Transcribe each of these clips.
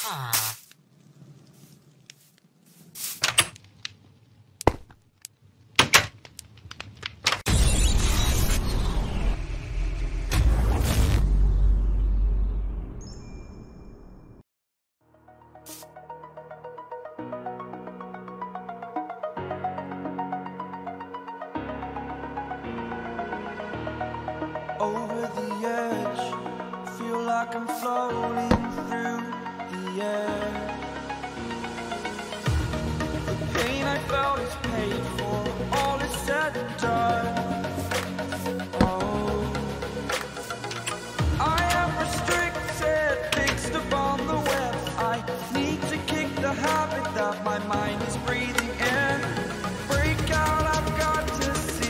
Over the edge, feel like I'm floating through the air. The pain I felt is paid for, all is said and done. Oh, I am restricted, fixed upon the web. I need to kick the habit that my mind is breathing in. Break out, I've got to see.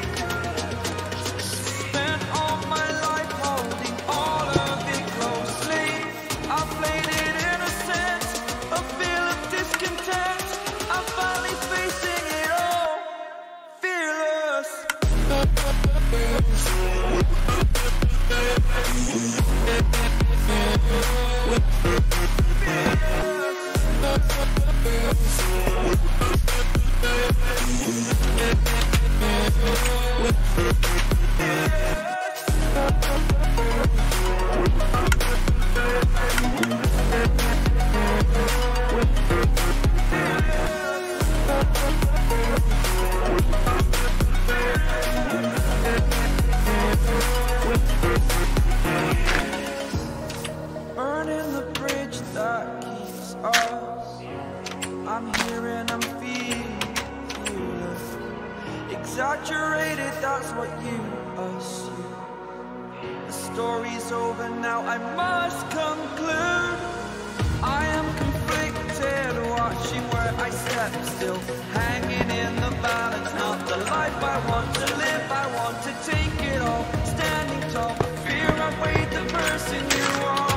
Burning the bridge that keeps us. I'm here and I'm feeling exaggerated, that's what you assume. The story's over now, I must conclude. I am conflicted, watching where I step, still hanging in the balance. Not the life I want to live, I want to take it all. Standing tall, fear I weighed the person you are.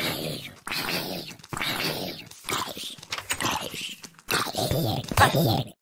Fuck you.